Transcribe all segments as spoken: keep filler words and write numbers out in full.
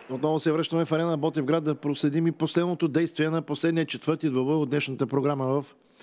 Отново се връщаме в арена Ботевград да проследим и последното действие на последния четвърти двубой от днешната програма в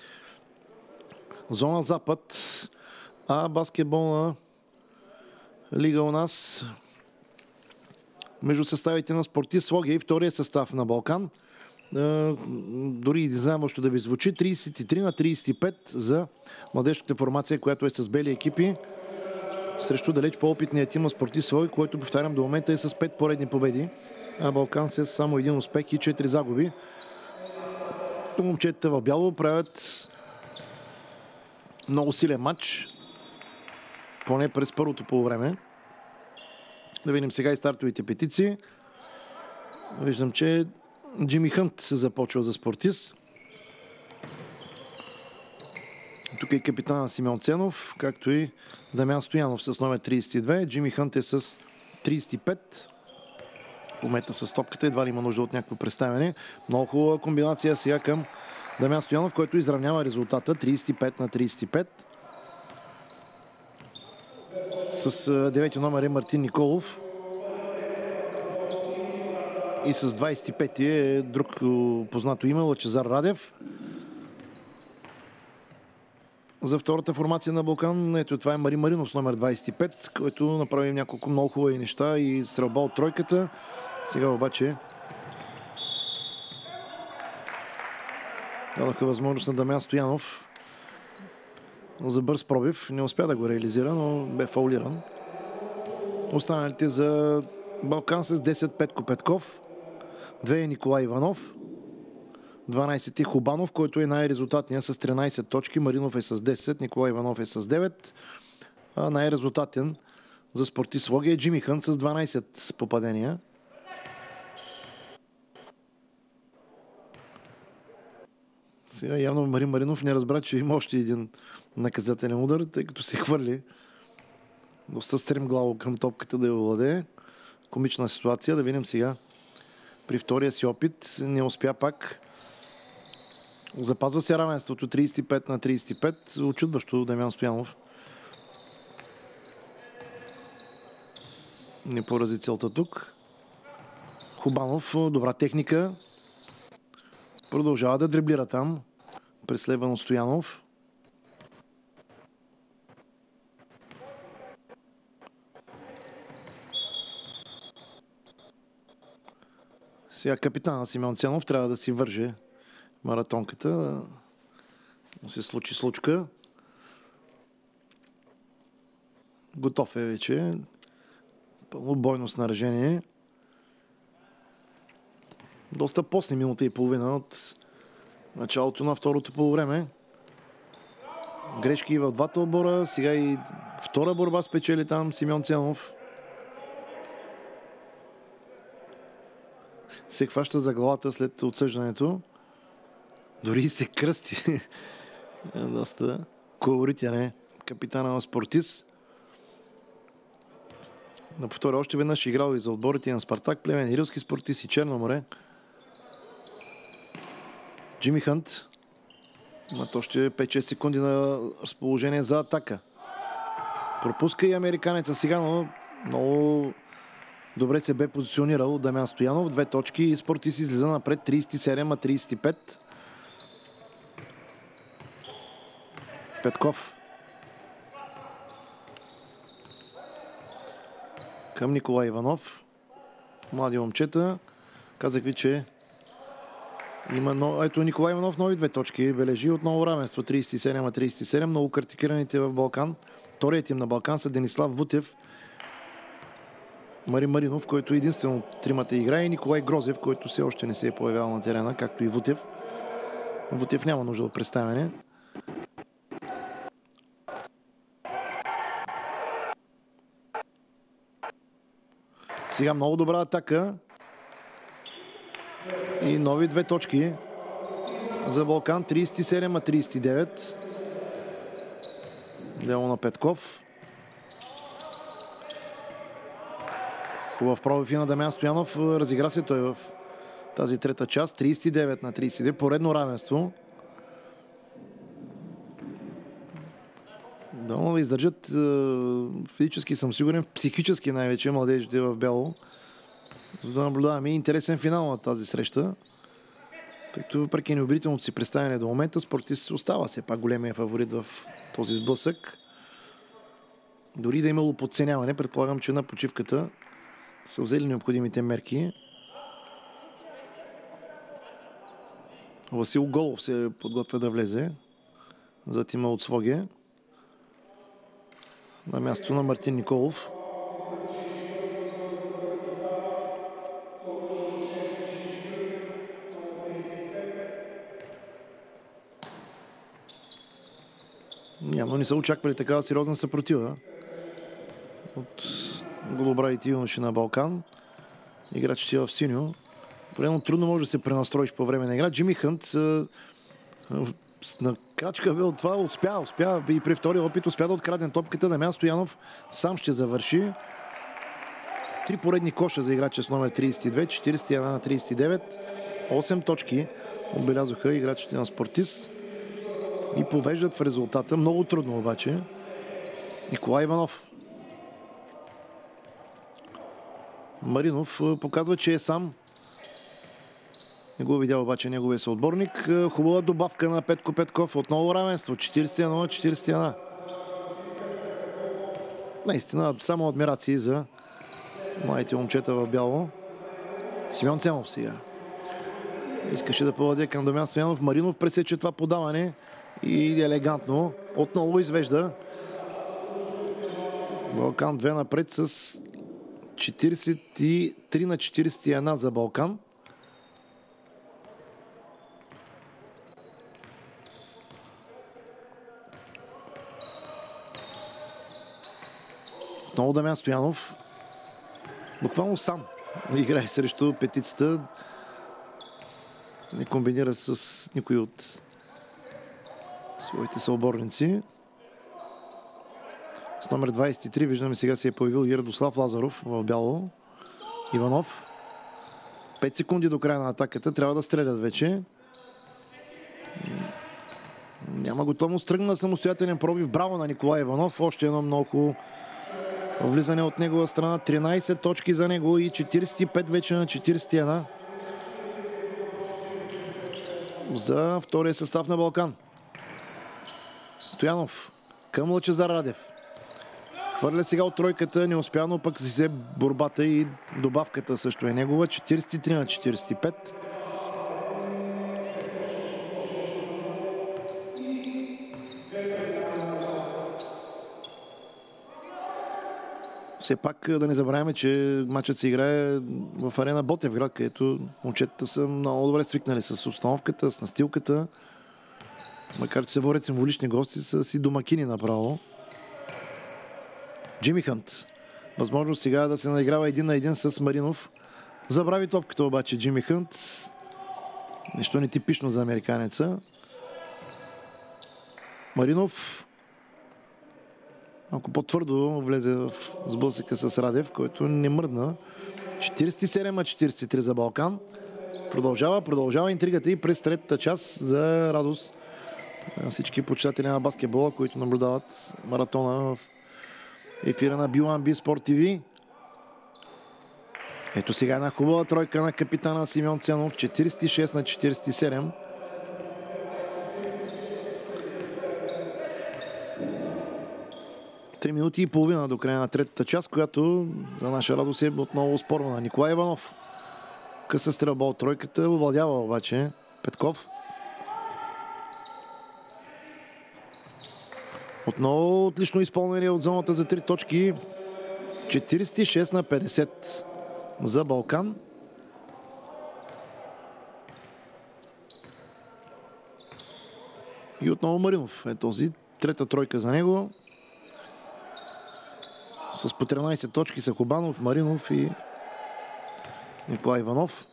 зона Запад. А баскетболна лига у нас между съставите на Спортист Своге и втория състав на Балкан. Дори не знам още да ви звучи. трийсет и три на трийсет и пет за младежката формация, която е с бели екипи срещу далеч по-опитният тим на Спортист Своге, който, повтарям, до момента е с пет поредни победи, а Балкан с само един успех и четири загуби. Момчетата в бяло правят много силен матч, поне през първото полувреме. Да видим сега и стартовите петиции. Виждам, че Джими Хънт се започва за Спортист. Тук е капитана Симеон Ценов, както и Дамян Стоянов с номер трийсет и две. Джими Хънт е с трийсет и пет. В момента с топката едва ли има нужда от някакво представяне. Много хубава комбинация сега към Дамян Стоянов, който изравнява резултата трийсет и пет на трийсет и пет. С девети номер е Мартин Николов. И с двайсет и пети е друг познато име, Лъчезар Радев. За втората формация на Балкан, ето това е Мари Маринов с номер двайсет и пет, който направи няколко много хубави неща и стрелба от тройката. Сега обаче дадоха възможност на Дамян Стоянов за бърз пробив. Не успя да го реализира, но бе фаулиран. Останалите за Балкан с десет Петко Петков, две е Николай Иванов, дванайсет е Хубанов, който е най-резултатният с тринайсет точки. Маринов е с десет, Николай Иванов е с девет. А най-резултатен за Спортист Своге е Джими Хънт с дванайсет попадения. Сега явно Мари Маринов не разбра, че има още един наказателен удар, тъй като се хвърли доста стремглаво към топката да я овладее. Комична ситуация. Да видим сега при втория си опит. Не успя пак. Запазва се равенството трийсет и пет на трийсет и пет. Очудващо Дамян Стоянов не порази целта тук. Хубанов, добра техника. Продължава да дриблира там. Преследван Стоянов. Сега капитана Симеон Ценов трябва да си върже маратонката. Да се случи случка. Готов е вече. Пълно бойно снаряжение. Доста после минута и половина от началото на второто полувреме. Грешки и в двата отбора. Сега и втора борба спечели там Симеон Ценов. Се хваща за главата след отсъждането. Дори се кръсти. Доста колоритен е капитана на Спортист. Да повторя още веднъж, играл и за отборите на Спартак, Плевен, Рилски Спортист и Черно море. Джими Хънт имат още пет-шест секунди на разположение за атака. Пропуска и американеца сега, но много добре се бе позиционирал Дамян Стоянов. Две точки и Спортист излиза напред трийсет и седем на трийсет и пет. Петков към Николай Иванов. Млади момчета. Казах ви, че има, но ето Николай Иванов нови две точки бележи. Отново равенство трийсет и седем на трийсет и седем. Много критикираните в Балкан. Вторият тим на Балкан са Денислав Вутев, Мари Маринов, който единствено от тримата играе, и Николай Грозев, който все още не се е появявал на терена, както и Вутев. Вутев няма нужда от представяне. Сега много добра атака. И нови две точки за Балкан. трийсет и седем на трийсет и девет. Дело на Петков. Хубав пробив и на Дамян Стоянов. Разигра се той в тази трета част. трийсет и девет на трийсет и девет. Поредно равенство. Да издържат физически, съм сигурен, психически най-вече младежите в бяло. за да наблюдаваме интересен финал на тази среща. Тъй като въпреки неубедителното си представяне до момента, Спортист остава все пак големия фаворит в този сблъсък. Дори да е имало подценяване, предполагам, че на почивката са взели необходимите мерки. Васил Голов се подготвя да влезе за тима от Своге на място на Мартин Николов. Явно не са очаквали такава сериозна съпротива от голобрадите юноши на Балкан. Играчите в синьо. Порядно трудно може да се пренастроиш по време на игра. Джими Хънт на крачка бе от това успя, успя и при втория опит успя да открадне топката. Дамян Стоянов сам ще завърши. Три поредни коша за играча с номер трийсет и две, четирийсет и едно на трийсет и девет. осем точки отбелязаха играчите на Спортист и повеждат в резултата. Много трудно обаче. Николай Иванов. Маринов показва, че е сам. Не го видял обаче неговия съотборник. Хубава добавка на Петко Петков. Отново равенство. четирийсет и едно на четирийсет и едно. Наистина, само адмирации за младите момчета в бяло. Симеон Ценов сега. Искаше да поведе към Дамян Стоянов. Маринов пресече това подаване и елегантно отново извежда Балкан две напред с четирийсет и три на четирийсет и едно за Балкан. Отново Дамян Стоянов. Буквално сам играе срещу петицата. Не комбинира с никой от своите съоборници. С номер двайсет и три виждаме сега се е появил и Радослав Лазаров в бяло. Иванов. пет секунди до края на атаката. Трябва да стрелят вече. Няма готовност. Тръгна самостоятелен пробив. Браво на Николай Иванов. Още едно много влизане от негова страна. тринайсет точки за него и четирийсет и пет вече на четирийсет и едно. За втория състав на Балкан. Стоянов към Лъчезар Радев. Хвърля сега от тройката, не успя, но пък си взе борбата и добавката също е негова. четирийсет и три на четирийсет и пет. Все пак да не забравяме, че матчът се играе в арена Ботевград, където момчетата са много добре свикнали с обстановката, с настилката. Макар че се водят символични гости, са си домакини направо. Джими Хънт. Възможно сега да се наиграва един на един с Маринов. Забрави топката обаче Джими Хънт. Нещо нетипично за американеца. Маринов малко по-твърдо влезе в сблъсъка с Радев, който не мръдна. четирийсет и седем на четирийсет и три за Балкан. Продължава, продължава интригата и през третата част за радост на всички почитатели на баскетбола, които наблюдават маратона в ефира на би уан би Sport ти ви. Ето сега една хубава тройка на капитана Симеон Ценов. четирийсет и шест на четирийсет и седем. Три минути и половина до края на третата част, която за наша радост е отново оспорвана. Николай Иванов. Къса стрелба от тройката. Овладява обаче Петков. Отново отлично изпълнение от зоната за три точки. четирийсет и шест на петдесет за Балкан. И отново Маринов е този. Трета тройка за него. С по тринайсет точки са Хубанов, Маринов и Николай Иванов.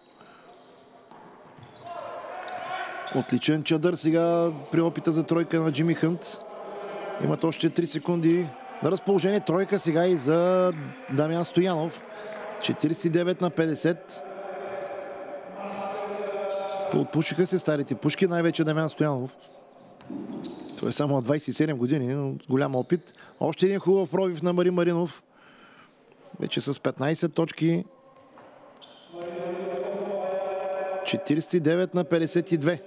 Отличен чадър сега при опита за тройка на Джими Хънт. Имат още три секунди на разположение. Тройка сега и за Дамян Стоянов. четирийсет и девет на петдесет. Отпушиха се старите пушки, най-вече Дамян Стоянов. Той е само на двайсет и седем години, но голям опит. Още един хубав пробив на Марин Маринов. Вече с петнайсет точки. четиридесет и девет на петдесет и две.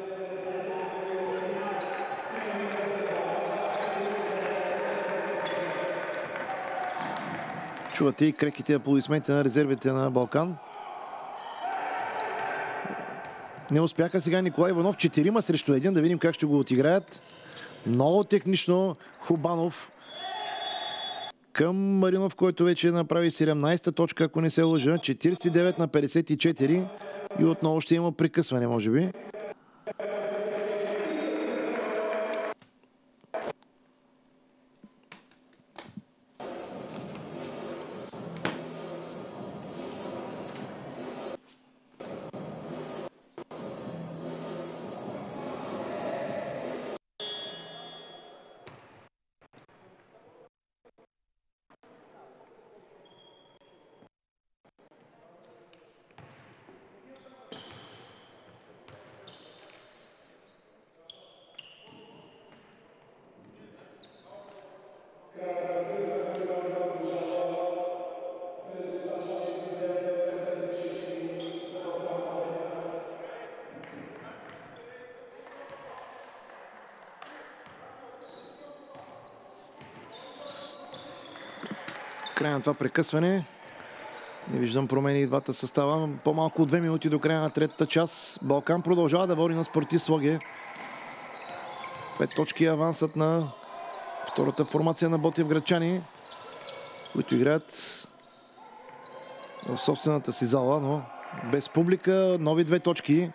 Чувате и крехките аплодисменти на резервите на Балкан. Не успяха сега Николай Иванов. Четирима срещу един. Да видим как ще го отиграят. Много технично Хубанов към Маринов, който вече направи седемнадесета точка, ако не се лъжа. четиридесет и девет на петдесет и четири. И отново ще има прекъсване, може би. Край на това прекъсване. Не виждам промени и двата състава. По-малко от две минути до края на третата част. Балкан продължава да води на Спортист Своге. Пет точки авансът на втората формация на Ботевградчани, които играят в собствената си зала, но без публика. Нови две точки.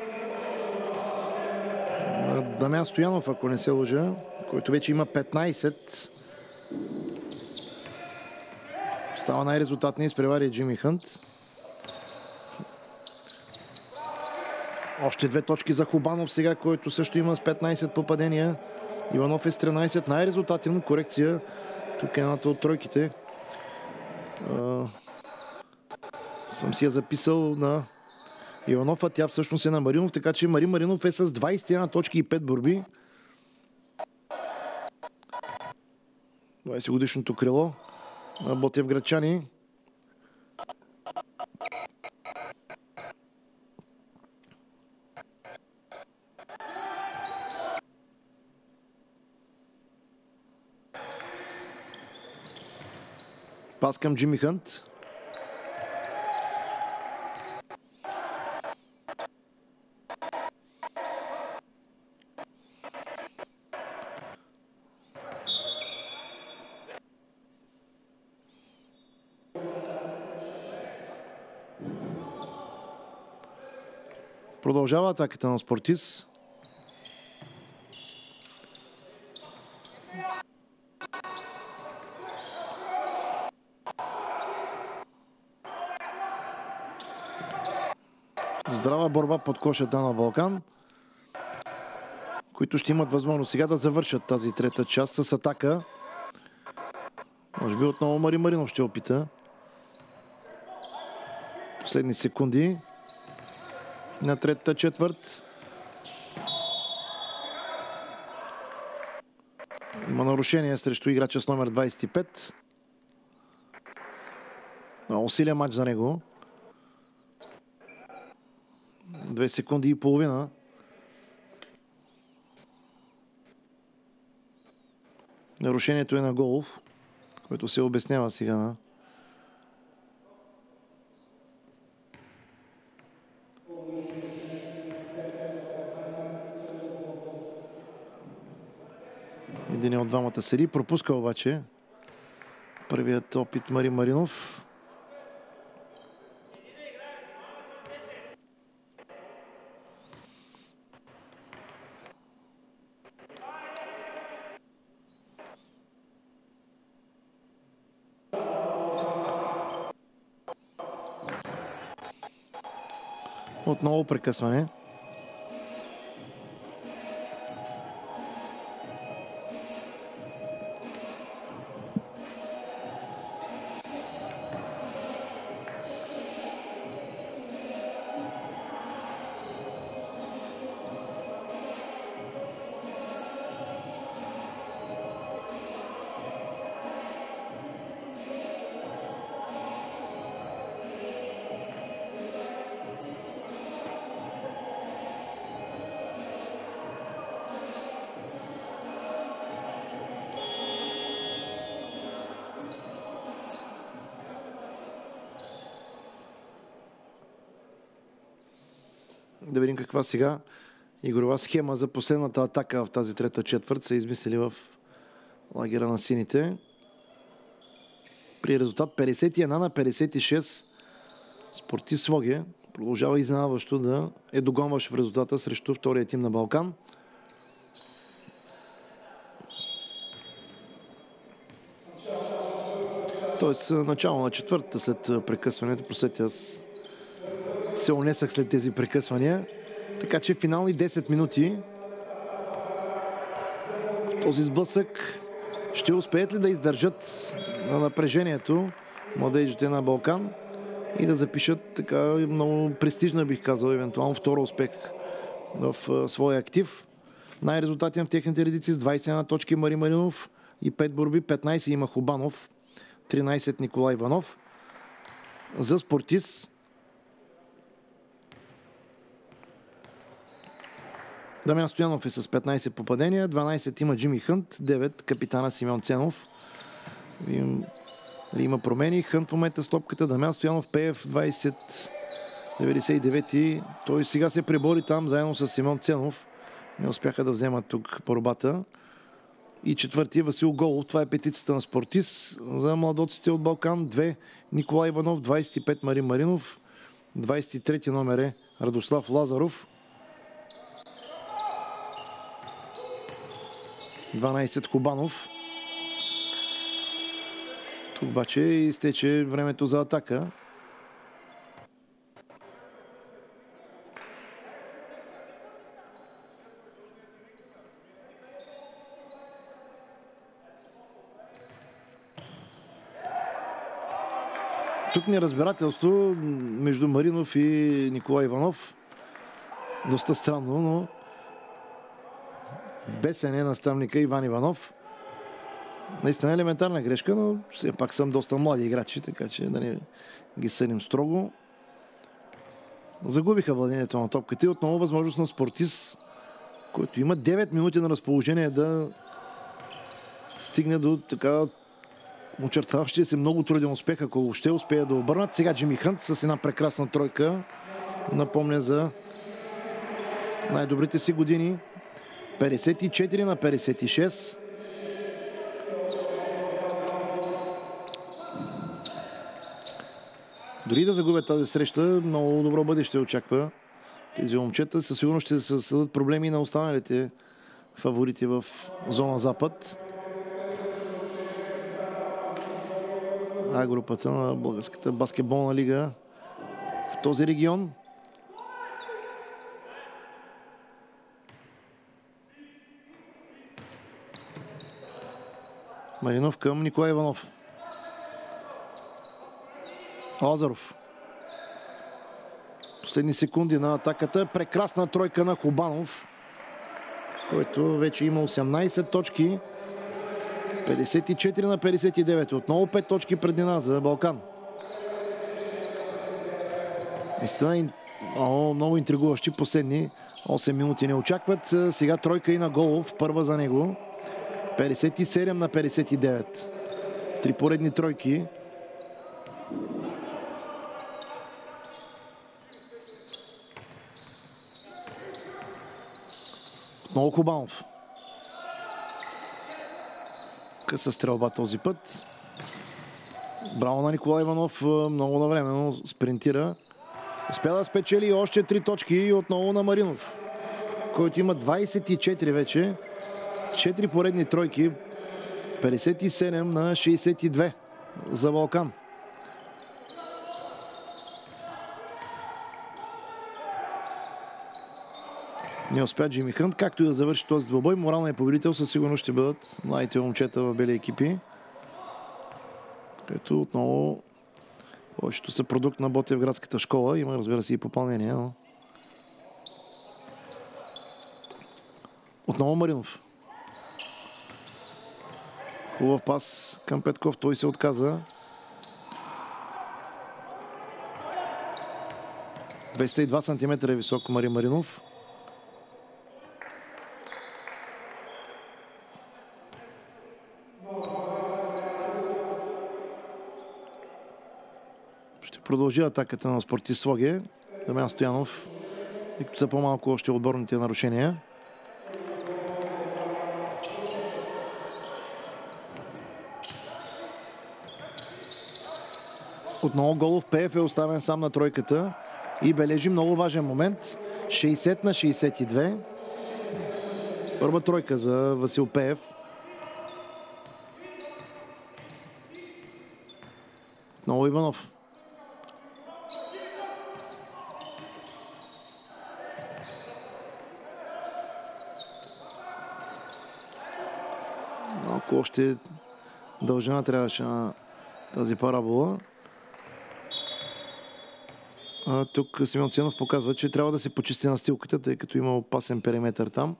Дамян Стоянов, ако не се лъжа, който вече има петнадесет. Става най-резултатния изпревари Джимми Хънт. Още две точки за Хубанов сега, който също има с петнадесет попадения. Иванов е с тринадесет. Най-резултативна корекция. Тук е едната от тройките. А, съм си я записал на Иванов, а тя всъщност е на Маринов, така че Марин Маринов е с двадесет и една точки и пет борби. двадесет годишното крило на Ботевградчани. Пас към Джимми Хънт. Продължава атаката на Спортист. Здрава борба под кошата на Балкан, които ще имат възможност сега да завършат тази трета част с атака. Може би отново Мари Маринов ще опита. Последни секунди на третата четвърт. Има нарушение срещу играча с номер двадесет и пет. Много силен матч за него. Две секунди и половина. Нарушението е на Голов, който се обяснява сега на един от двамата седи. Пропуска обаче първият опит Мари Маринов. Отново прекъсване. Да видим каква сега игрова схема за последната атака в тази трета четвърт са измислили в лагера на сините. При резултат петдесет и едно на петдесет и шест Спортист Своге продължава изненадващо да е догонващ в резултата срещу втория тим на Балкан. Тоест начало на четвъртата след прекъсването. Просетя, аз се унесах след тези прекъсвания. Така че финални десет минути. Този сблъсък ще успеят ли да издържат на напрежението младежите на Балкан и да запишат така много престижна, бих казал, евентуално втора успех в своя актив. Най-резултатен в техните редици с двадесет и една точки Мари Маринов и пет борби, петнадесет има Хубанов, тринадесет Николай Иванов. За Спортист Дамян Стоянов е с петнадесет попадения, дванадесет има Джими Хънт, девет капитана Симеон Ценов. Има промени. Хънт в момента с топката, Дамян Стоянов, Пеев двадесет деветдесет и девет. Той сега се пребори там заедно с Симеон Ценов. Не успяха да вземат тук борбата. И четвърти Васил Голов. Това е петицата на Спортист за младоците от Балкан. две Николай Иванов, двадесет и пет Марин Маринов, двадесет и трети номер е Радослав Лазаров, дванадесет Хубанов. Тук обаче изтече времето за атака. Тук неразбирателство между Маринов и Николай Иванов. Доста странно, но бесен е наставника Иван Иванов. Наистина елементарна грешка, но все пак съм доста млади играчи, така че да не ги съдим строго. Загубиха владението на топката и отново възможност на Спортист, който има девет минути на разположение да стигне до така очертаващия се много труден успех, ако ще успея да обърнат. Сега Джими Хънт с една прекрасна тройка напомня за най-добрите си години. петдесет и четири на петдесет и шест. Дори да загубят тази среща, много добро бъдеще очаква тези момчета. Със сигурност ще се създадат проблеми на останалите фаворити в зона Запад. А групата на Българската баскетболна лига в този регион. Маринов към Николай Иванов. Лазаров. Последни секунди на атаката. Прекрасна тройка на Хубанов, който вече има осемнадесет точки. петдесет и четири на петдесет и девет. Отново пет точки преднина за Балкан. Наистина много интригуващи последни осем минути не очакват. Сега тройка и на Голов. Първа за него. петдесет и седем на петдесет и девет. Три поредни тройки. Много Хубанов. Къса стрелба този път. Браво на Николай Иванов. Много навременно спринтира. Успя да спечели още три точки и отново на Маринов, който има двадесет и четири вече. четири поредни тройки. петдесет и седем на шейсет и две за Балкан. Не успя Джими Хънт, както и да завърши този двубой. Моралният победител със сигурност ще бъдат младите момчета в бели екипи, като отново повечето са продукт на Ботевградската школа. Има, разбира се, и попълнение, но... Отново Маринов. Хубав пас към Петков. Той се отказа. двадесет и два сантиметра е висок Мари Маринов. Ще продължи атаката на Спортист Своге. Дамян Стоянов тъй като са по-малко още отборните нарушения. Отново Голов. Пеев е оставен сам на тройката и бележи много важен момент. шейсет на шейсет и две. Първа тройка за Васил Пеев. Отново Иванов. Малко още дължина трябваше на тази парабола. А, тук Симеон Ценов показва, че трябва да се почисти настилката, тъй като има опасен периметър там.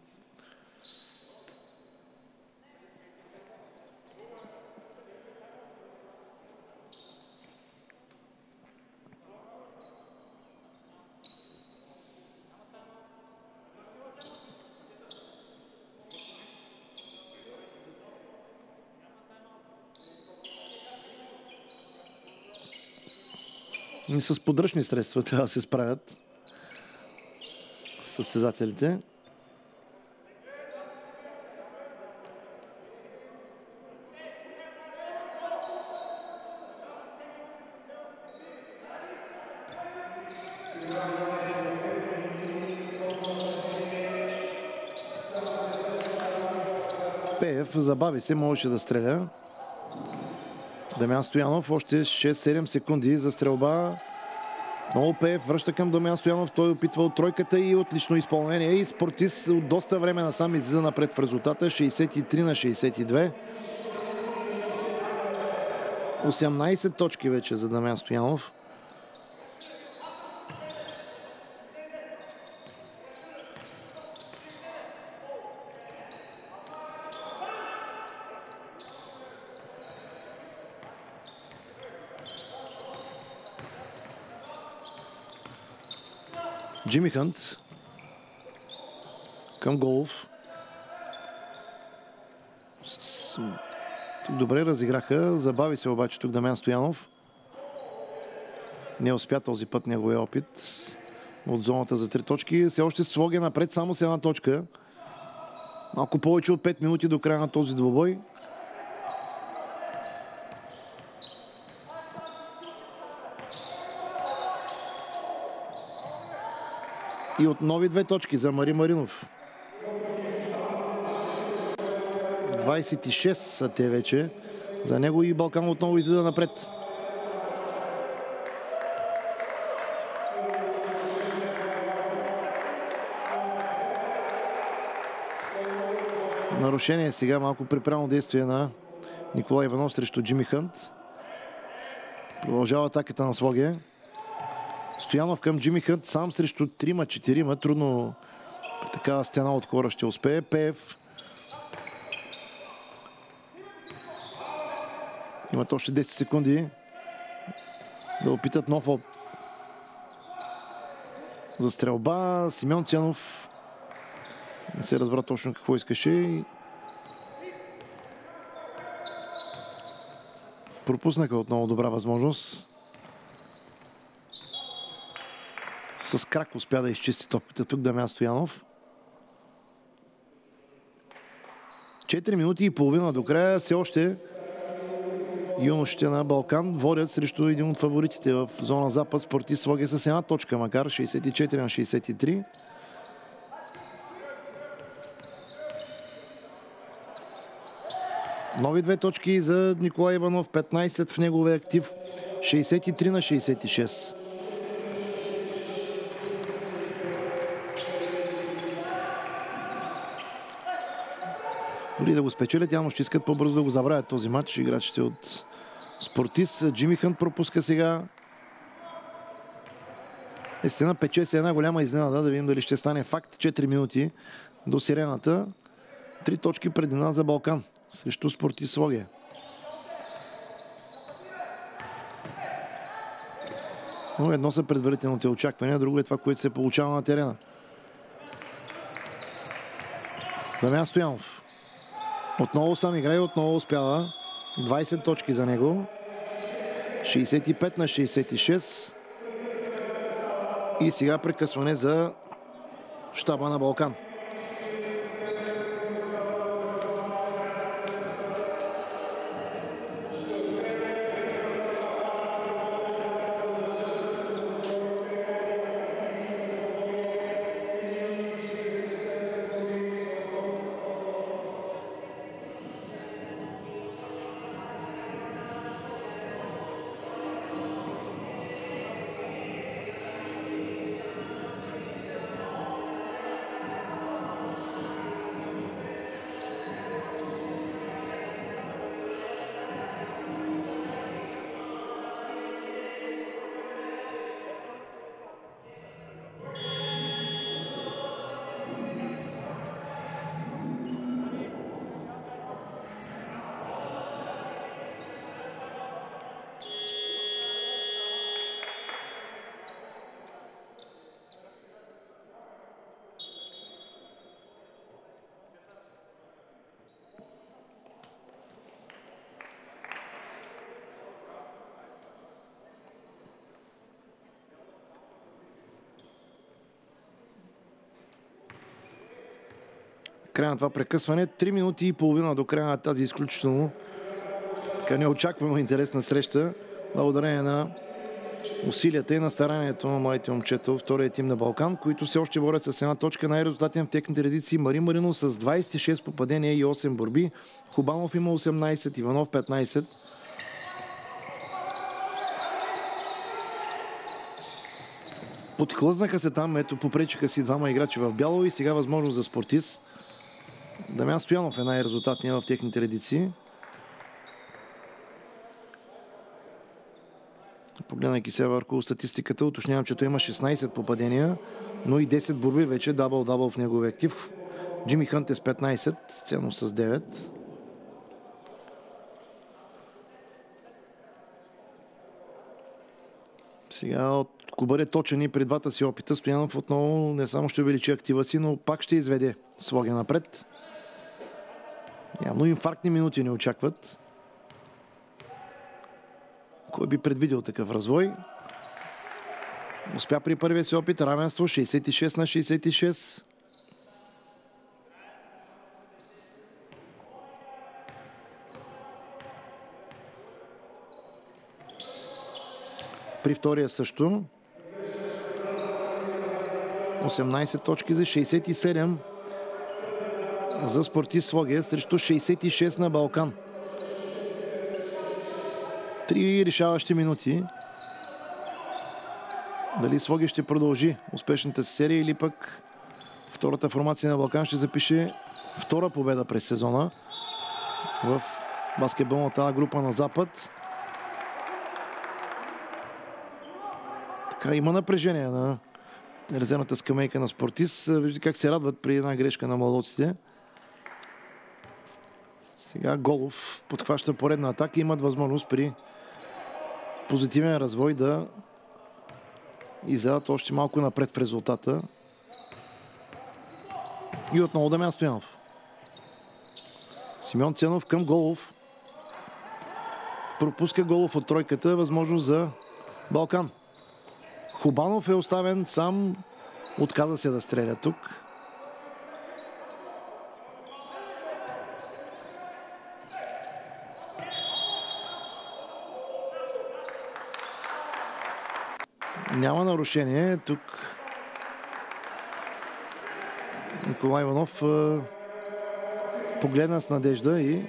И с подръчни средства трябва да се справят състезателите. Пеев забави се, можеше да стреля. Дамян Стоянов, още шест-седем секунди за стрелба. Много Пеев връща към Дамян Стоянов. Той опитва от тройката и отлично изпълнение. И Спортист от доста време насам излиза напред в резултата. шейсет и три на шейсет и две. осемнайсет точки вече за Дамян Стоянов. Джими Хънт към Голов. С... Тук добре разиграха. Забави се обаче тук Дамян Стоянов. Не успя този път неговия опит от зоната за три точки. Все още Своге напред само с една точка. Малко повече от пет минути до края на този двубой. И от нови две точки за Мари Маринов. двайсет и шест са те вече. За него и Балкан отново излиза напред. Нарушение сега, малко припряно действие на Николай Иванов срещу Джими Хънт. Продължава атаката на Своге. Стоянов към Джими Хънт, сам срещу трима-четирима. Трудно такава стена от хора ще успее. Пеев. Имат още десет секунди да опитат нов оп. За стрелба. Симеон Ценов не се разбра точно какво искаше. Пропуснаха отново добра възможност. С крак успя да изчисти топката тук Дамян Стоянов. четири минути и половина до края. Все още юношите на Балкан водят срещу един от фаворитите в зона Запад. Спортист Своге с една точка, макар шейсет и четири на шейсет и три. Нови две точки за Николай Иванов. петнайсет в неговия актив. шейсет и три на шейсет и шест. Дори да го спечелят, явно ще искат по-бързо да го забравят този матч. Играчите от Спортист. Джими Хънт пропуска сега. Естествено, пече се една голяма изненада. Да видим дали ще стане факт. четири минути до сирената. Три точки предина за Балкан срещу Спортист Своге. Но едно са предварителните очаквания, друго е това, което се получава на терена. Дамян Стоянов. Отново сам играе, отново успява. двайсет точки за него. шейсет и пет на шейсет и шест. И сега прекъсване за щаба на Балкан. Края на това прекъсване. Три минути и половина до края на тази изключително така неочаквано интересна среща. Благодарение на усилията и на старанието на младите момчета от втория тим на Балкан, които все още водят с една точка. Най-резултатен в техните редици Марин Маринов с двадесет и шест попадения и осем борби. Хубанов има осемнадесет, Иванов петнадесет. Подхлъзнаха се там, ето попречиха си двама играчи в бяло и сега възможност за Спортист. Дамян Стоянов е най-резултатният в техните редици. Погледнайки се върху статистиката, уточнявам, че той има шестнадесет попадения, но и десет борби вече, дабъл-дабъл в неговия актив. Джими Хънт е с петнадесет, ценно с девет. Сега, ако бъде точен и при двата си опита, Стоянов отново не само ще увеличи актива си, но пак ще изведе Своге напред. Явно инфарктни минути не очакват. Кой би предвидел такъв развой? Успя при първия си опит. Равенство шейсет и шест на шейсет и шест. При втория също. осемнадесет точки за шейсет и седем за Спортист Своге срещу шейсет и шест на Балкан. Три решаващи минути. Дали Своге ще продължи успешната си серия или пък втората формация на Балкан ще запише втора победа през сезона в баскетболната група на Запад. Така, има напрежение на резервната скамейка на Спортист. Виждате как се радват при една грешка на младоците. Сега Голов подхваща поредна атака и имат възможност при позитивен развой да изядат още малко напред в резултата. И отново Дамян Стоянов. Симеон Ценов към Голов. Пропуска Голов от тройката. Възможност за Балкан. Хубанов е оставен сам. Отказа се да стреля тук. Няма нарушение. Тук Николай Иванов е, погледна с надежда и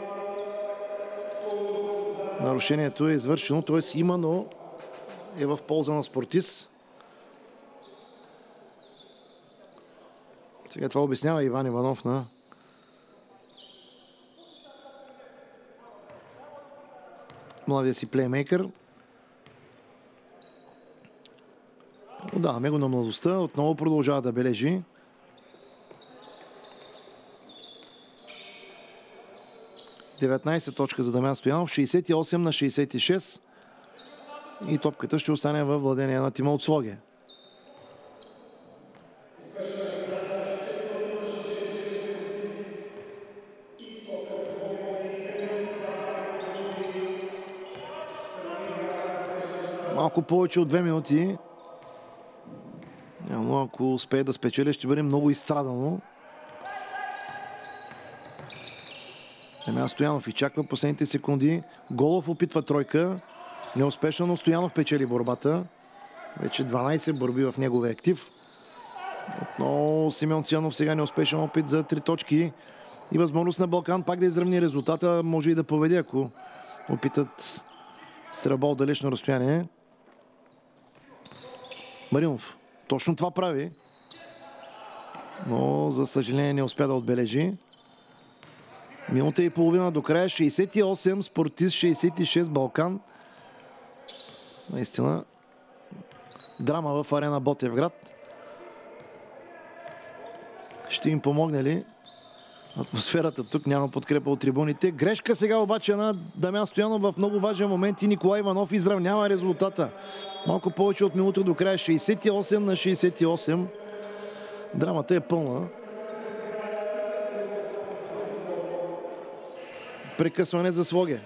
нарушението е извършено. Т.е. има, но е в полза на Спортист. Сега това обяснява Иван Иванов на младия си плеймейкър. Даваме го на младостта. Отново продължава да бележи. деветнадесет точка за Дамян Стоянов. шейсет и осем на шейсет и шест. И топката ще остане във владение на тима от Своге. Малко повече от две минути Но ако успее да спечели, ще бъде много изстрадано. Дамян Стоянов изчаква последните секунди. Голов опитва тройка. Неуспешно, но Стоянов печели борбата. Вече дванайсет борби в неговия актив. Отново Симеон Цианов сега неуспешен опит за три точки. И възможност на Балкан пак да изравни резултата. Може и да поведе, ако опитат стрелба от далечно разстояние. Маринов точно това прави. Но за съжаление не успя да отбележи. Минута и половина до края. шейсет и осем Спортист, шейсет и шест Балкан. Наистина драма в арена Ботевград. Ще им помогне ли атмосферата тук? Няма подкрепа от трибуните. Грешка сега обаче на Дамян Стоянов в много важен момент и Николай Иванов изравнява резултата. Малко повече от минута до края. шейсет и осем на шейсет и осем. Драмата е пълна. Прекъсване за Своге.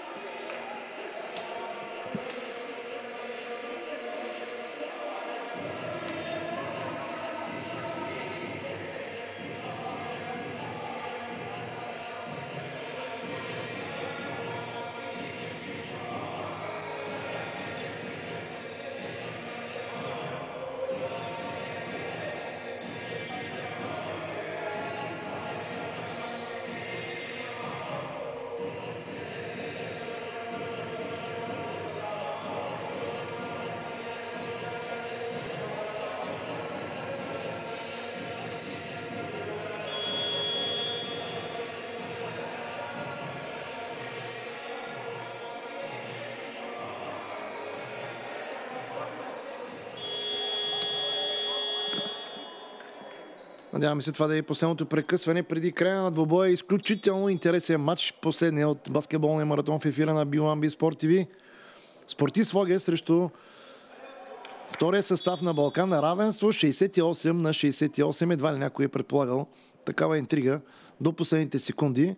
Надяваме се това да е последното прекъсване преди края на двобоя. Изключително интересен матч. Последния от баскетболния маратон в ефира на Би уан Би Спорт ТВ. Спортист Своге срещу втория състав на Балкан. Равенство шейсет и осем на шейсет и осем. Едва ли някой е предполагал такава интрига до последните секунди.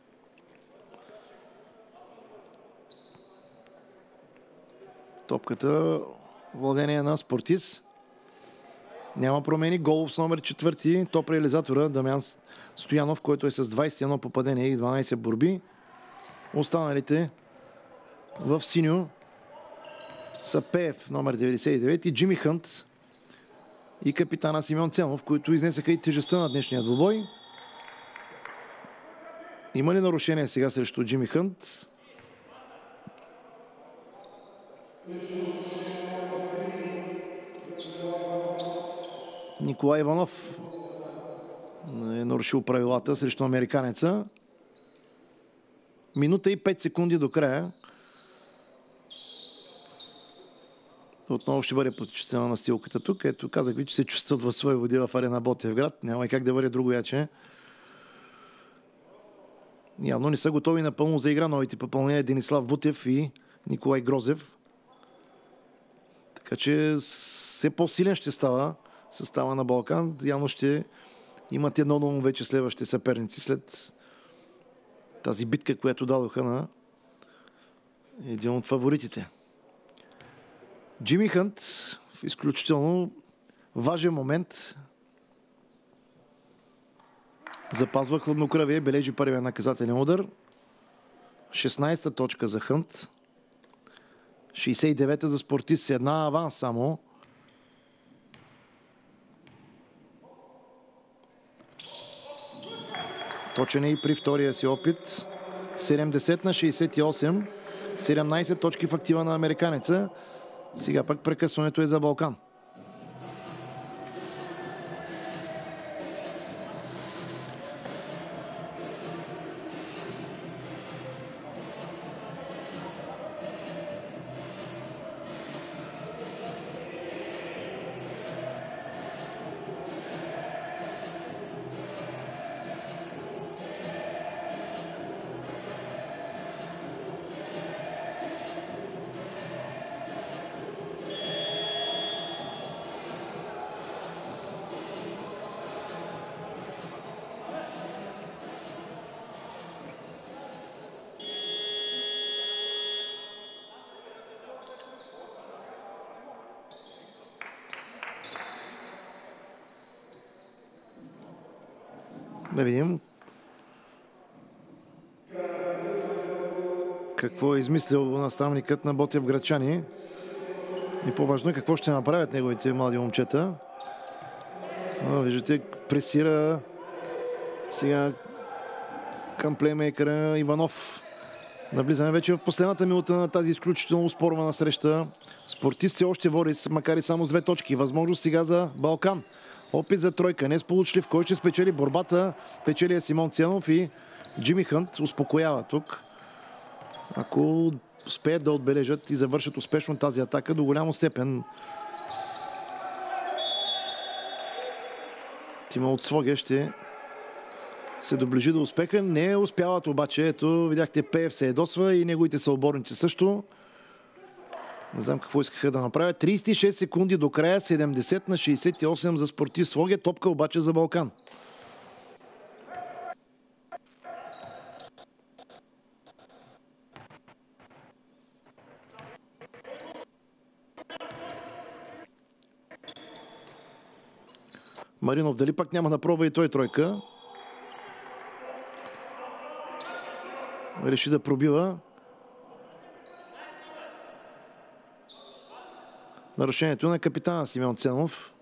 Топката владение на Спортист. Няма промени. Голов с номер четвърти. Топ реализатора Дамян Стоянов, който е с двайсет и едно попадения и дванайсет борби. Останалите в синьо са Пеев, номер деветдесет и девет, и Джими Хънт и капитана Симеон Цианов, които изнесаха и тежестта на днешния двубой. Има ли нарушение сега срещу Джими Хънт? Николай Иванов е нарушил правилата срещу американеца. Минута и пет секунди до края. Отново ще бъде почистена настилката тук. Ето, казах ви, че се чувстват в свои води в арена Ботевград. Няма и как да бъде друго яче. Явно не са готови напълно за игра новите попълнения Денислав Вутев и Николай Грозев. Така че все по-силен ще става състава на Балкан. Явно ще имат едно ново вече следващите съперници след тази битка, която дадоха на един от фаворитите. Джими Хънт в изключително важен момент запазва хладнокръвие, бележи първия наказателен удар. шестнайсета точка за Хънт. шейсет и девета за Спортист, една аванс само. Точен е и при втория си опит. седемдесет на шейсет и осем. седемнайсет точки в актива на американеца. Сега пък прекъсването е за Балкан. Да видим какво е измислил наставникът на Ботев Грачани. И по-важно е какво ще направят неговите млади момчета. Но, виждате, пресира сега към плеймейкъра Иванов. Навлизаме вече в последната минута на тази изключително спорвана среща. Спортист се още води, макар и само с две точки. Възможност сега за Балкан. Опит за тройка, не сполучлив. Кой ще спечели борбата? Печели е Симон Ценов и Джими Хънт успокоява тук. Ако успеят да отбележат и завършат успешно тази атака до голяма степен. Тима от Своге ще се доближи до успеха. Не успяват обаче. Ето, видяхте, Пеев се ядосва и неговите съоборници също. Не знам какво искаха да направят. трийсет и шест секунди до края. седемдесет на шейсет и осем за Спортист Своге. Топка обаче за Балкан. Маринов дали пак няма да пробва и той тройка. Реши да пробива. Нарушението на капитана Симеон Ценов.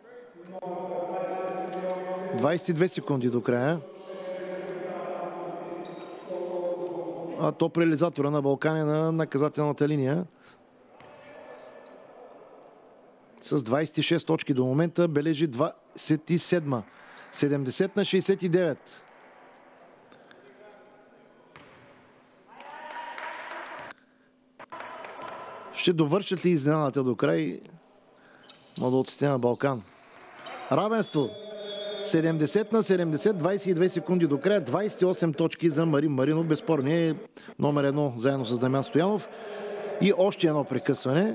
двайсет и две секунди до края. А топ реализатора на Балкан е на наказателната линия. С двайсет и шест точки до момента бележи двайсет и седма. седемдесет на шейсет и девет. Ще довършат ли изненадата до край младоците на Балкан? Равенство. седемдесет на седемдесет, двайсет и две секунди до края, двайсет и осем точки за Марин Маринов. Безспорно е номер едно заедно с Дамян Стоянов. И още едно прекъсване.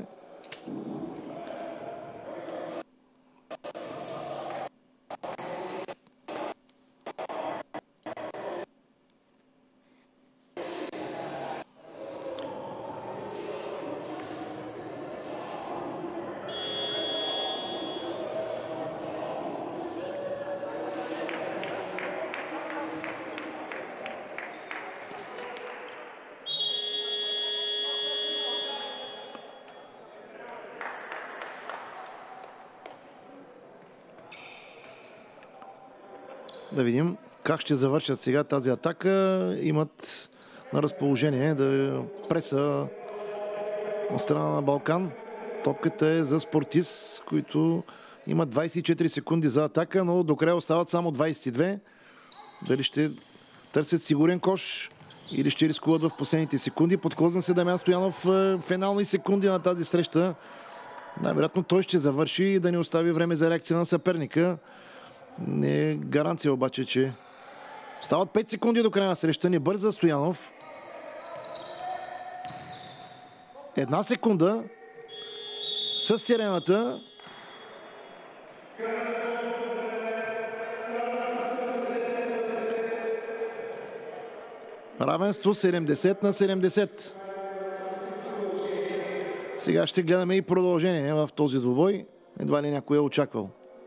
Да видим как ще завършат сега тази атака. Имат на разположение да преса от страна на Балкан. Топката е за Спортист, които имат двайсет и четири секунди за атака, но до края остават само двайсет и две. Дали ще търсят сигурен кош или ще рискуват в последните секунди. Подклозна се Дамян Стоянов в финални секунди на тази среща. Най-вероятно той ще завърши и да не остави време за реакция на съперника. Не е гаранция обаче, че остават пет секунди до края на среща. Не бърза Стоянов. Една секунда с сирената. Равенство седемдесет на седемдесет. Сега ще гледаме и продължение в този двубой. Едва ли някой е очаквал.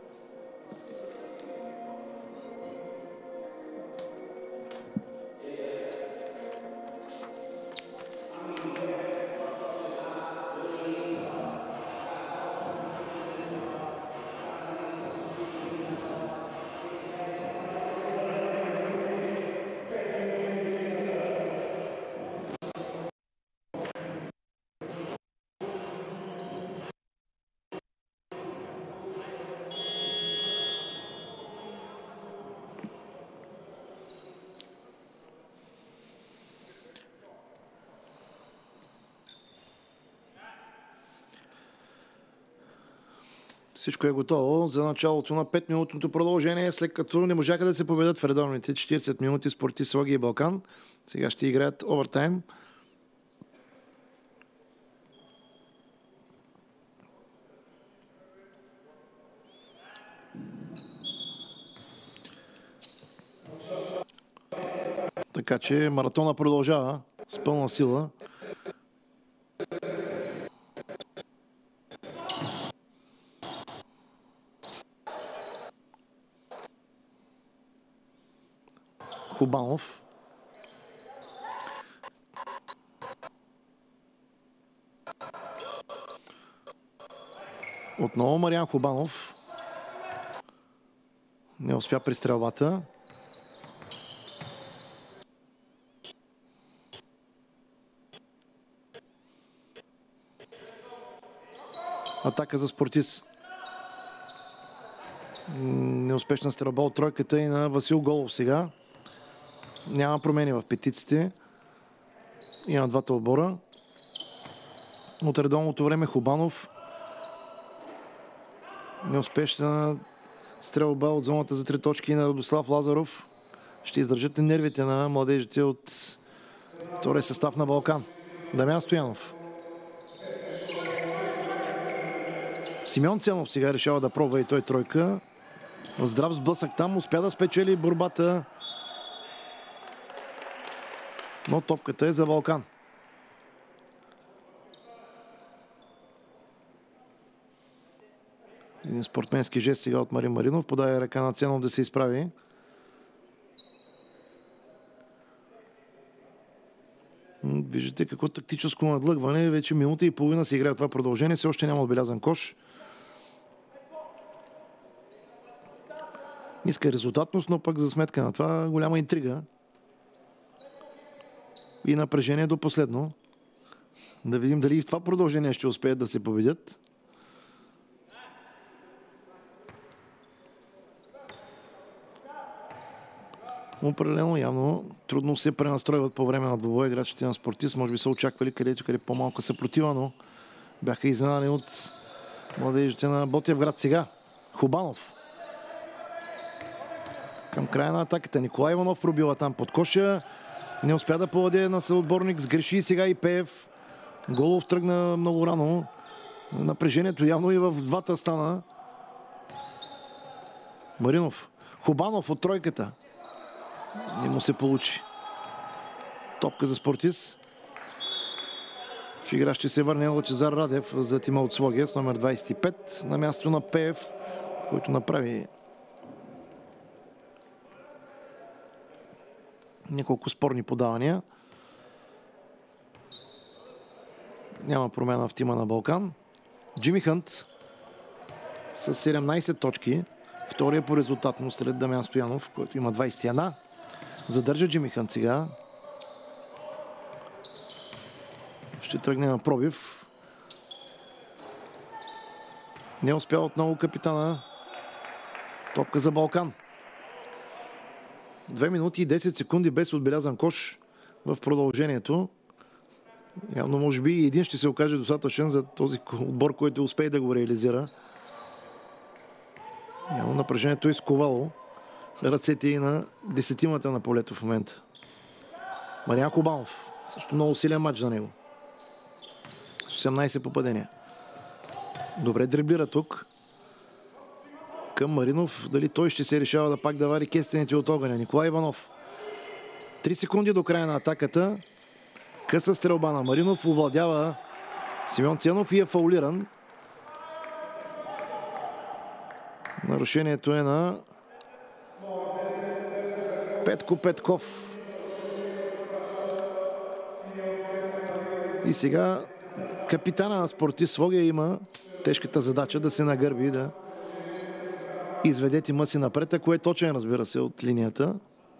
Всичко е готово за началото на петминутното продължение, след като не можаха да се победят в редовните четирийсет минути Спортист Своге и Балкан. Сега ще играят овертайм. Така че маратона продължава с пълна сила. Хубанов. Отново Мариан Хубанов. Не успя при стрелбата. Атака за Спортис. Неуспешна стрелба от тройката и на Васил Голов сега. Няма промени в петиците. И на двата отбора. От редовното време Хубанов. Неуспешна стрелба от зоната за три точки на Радослав Лазаров. Ще издържат ли нервите на младежите от втория състав на Балкан? Дамян Стоянов. Симеон Ценов сега решава да пробва и той тройка. Здрав сблъсък там. Успя да спечели борбата. Но топката е за Балкан. Един спортменски жест сега от Марин Маринов. Подава ръка на Ценов да се изправи. Виждате какво тактическо надлъгване. Вече минута и половина се играе това продължение. Все още няма отбелязан кош. Иска резултатност, но пък за сметка на това голяма интрига. И напрежение до последно. Да видим дали и в това продължение ще успеят да се победят. Определено, явно трудно се пренастройват по време на двобоя играчите на Спортис. Може би са очаквали където къде по-малко съпротива, но бяха изненадани от младежите на Ботевград. Сега Хубанов. Към края на атаката Николай Иванов пробива там под коша. Не успя да поведе на съотборник. Сгреши сега и Пеев. Голов тръгна много рано. Напрежението явно и в двата стана. Маринов. Хубанов от тройката. Не му се получи. Топка за Спортис. В игра ще се върне Лъчезар Радев за тима от Своге с номер двадесет и пет на място на Пеев, който направи няколко спорни подавания. Няма промяна в тима на Балкан. Джими Хънт с седемнадесет точки. Втория по резултатност след Дамян Стоянов, който има двадесет и една. Задържа Джими Хънт сега. Ще тръгне на пробив. Не успя отново капитана. Топка за Балкан. две минути и десет секунди без отбелязан кош в продължението. Явно може би един ще се окаже достатъчен за този отбор, който успее да го реализира. Явно напрежението е изковало ръцете и на десетимата на полето в момента. Мариан Хубанов. Също много силен матч за него. осемнадесет попадения. Добре дриблира тук. Към Маринов. Дали той ще се решава да пак да вари кестените от огъня. Николай Иванов. Три секунди до края на атаката. Къса стрелба на Маринов. Овладява Симеон Ценов и е фаулиран. Нарушението е на Петко Петков. И сега капитана на Спортис Своге има тежката задача да се нагърби, да изведе тима си напред, ако е точен, разбира се, от линията.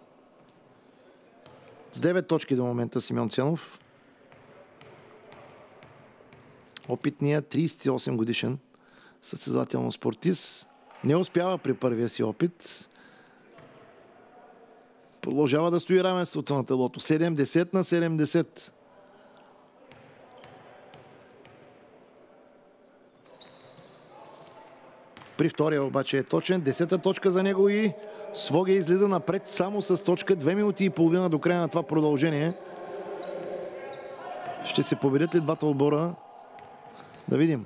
С девет точки до момента Симеон Ценов. Опитният тридесет и осем годишен състезател на Спортис не успява при първия си опит. Продължава да стои равенството на таблото. седемдесет на седемдесет. При втория обаче е точен. Десета точка за него и Своге излиза напред само с точка. Две минути и половина до края на това продължение. Ще се победят ли двата отбора? Да видим.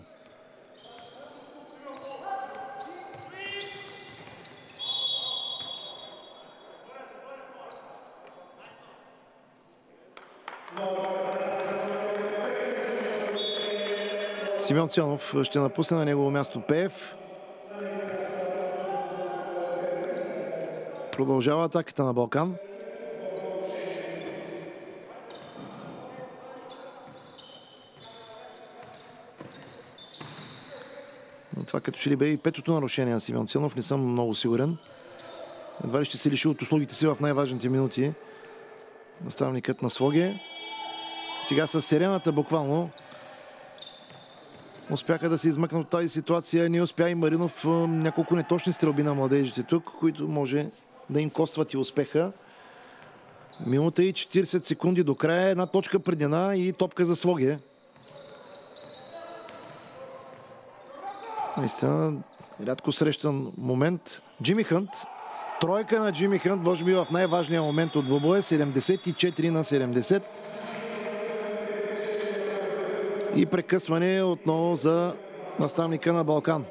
Симеон Ценов ще напусне на негово място Пеев. Продължава атаката на Балкан. Но това като че ли бе и петото нарушение на Симеон Целнов, не съм много сигурен. Едва ли ще се лиши от услугите си в най-важните минути. Наставникът на Своге. Сега с сирената буквално успяха да се измъкнат от тази ситуация. Не успя и Маринов. Няколко неточни стрелби на младежите тук, които може да им костват и успеха. Минута и четиридесет секунди до края. Една точка предина и топка за Своге. Наистина, рядко срещан момент. Джими Хънт. Тройка на Джими Хънт, може би в най-важния момент от двубоя. седемдесет и четири на седемдесет. И прекъсване отново за наставника на Балкан.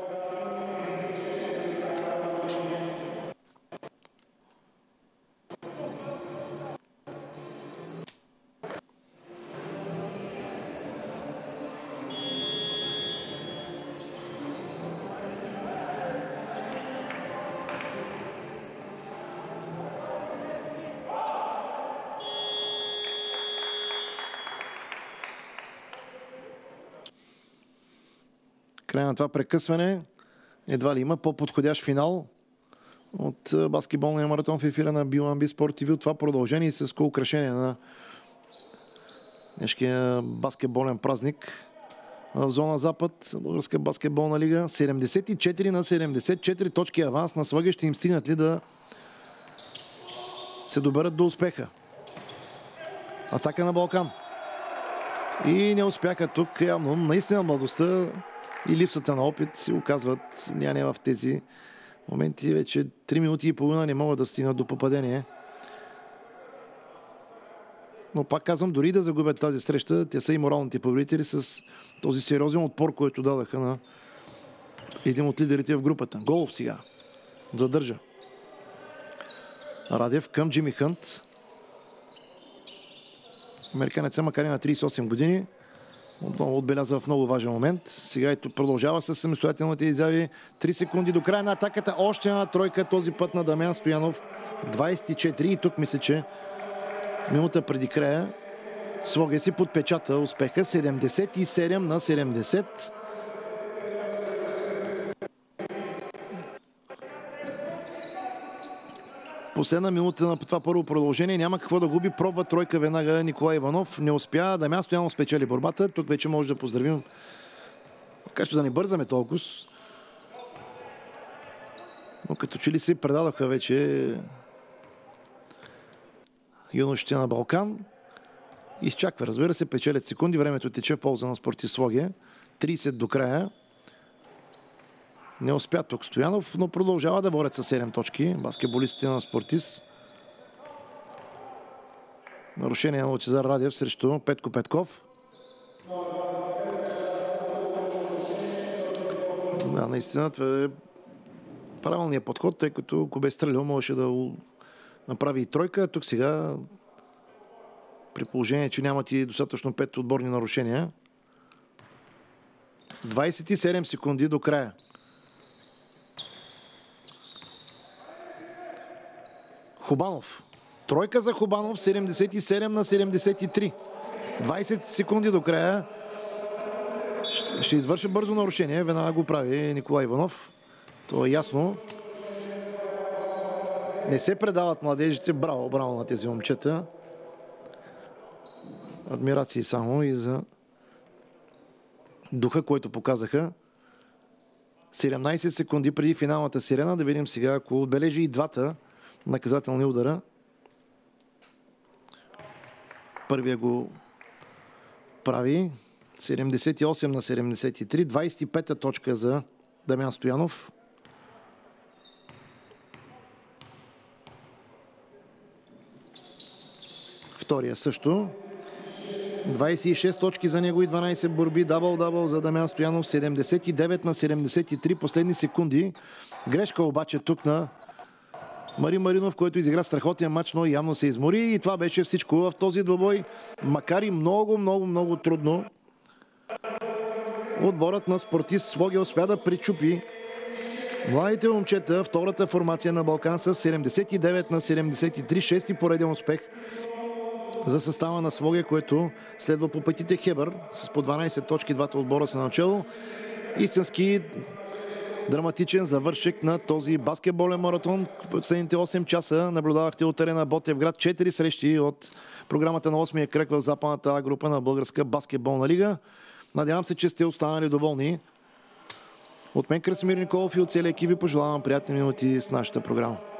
Край на това прекъсване. Едва ли има по-подходящ финал от баскетболния маратон в ефира на Би Уан Би Спорт Ти Ви. Това продължение с украшение на днешния баскетболен празник в зона Запад. Българска баскетболна лига. седемдесет и четири на седемдесет. четири точки аванс на Своге. Ще им стигнат ли да се доберат до успеха? Атака на Балкан. И не успяха тук. Явно наистина младостта и липсата на опит си оказват влияние в тези моменти. Вече три минути и половина не могат да стигнат до попадение. Но пак казвам, дори да загубят тази среща, те са и моралните победители с този сериозен отпор, който дадаха на един от лидерите в групата. Голов сега задържа Радев към Джими Хънт. Американеца, макар и на тридесет и осем години, отново отбелязва в много важен момент. Сега ето продължава с самостоятелните изяви. три секунди до края на атаката. Още една тройка, този път на Дамян Стоянов. двадесет и четири. И тук мисля, че минута преди края Своге си подпечата успеха. седемдесет и седем на седемдесет. Последна минута на това първо продължение. Няма какво да губи. Пробва тройка веднага Николай Иванов. Не успя. Дамян Стоянов спечели борбата. Тук вече може да поздравим. Така че да не бързаме толкова. Но като че ли се предадоха вече юношите на Балкан. Изчаква, разбира се, печелят секунди. Времето тече в полза на Спортист Своге. тридесет до края. Не успя тук Стоянов, но продължава да борят със седем точки. Баскетболистите на Спортист. Нарушение на Лъчезар Радев срещу Петко Петков. Да, наистина това е правилният подход, тъй като ако бе стрелял, можеше да направи и тройка. Тук сега, при положение, че нямат и достатъчно пет отборни нарушения. двадесет и седем секунди до края. Хубанов. Тройка за Хубанов. седемдесет и седем на седемдесет и три. двадесет секунди до края. Ще, ще извърши бързо нарушение. Веднага го прави Николай Иванов. То е ясно. Не се предават младежите. Браво, браво на тези момчета. Адмирации само и за духа, който показаха. седемнадесет секунди преди финалната сирена. Да видим сега, ако отбележи и двата наказателни удара. Първия го прави. седемдесет и осем на седемдесет и три. двадесет и пета точка за Дамян Стоянов. Втория също. двадесет и шест точки за него и дванадесет борби. Дабъл-дабъл за Дамян Стоянов. седемдесет и девет на седемдесет и три. Последни секунди. Грешка обаче тук на Мари Маринов, който изигра страхотен матч, но явно се измори. И това беше всичко в този двубой. Макар и много, много, много трудно. Отборът на Спортист Своге успя да причупи младите момчета. Втората формация на Балкан с седемдесет и девет на седемдесет и три. Шести пореден успех за състава на Своге, което следва по пътите Хебър с по дванадесет точки. Двата отбора са начало. истински драматичен завършек на този баскетболен маратон. В последните осем часа наблюдавахте от арена Ботевград четири срещи от програмата на осмия кръг в западната група на Българска баскетболна лига. Надявам се, че сте останали доволни. От мен Красимир Николов и от целия екип ви пожелавам приятни минути с нашата програма.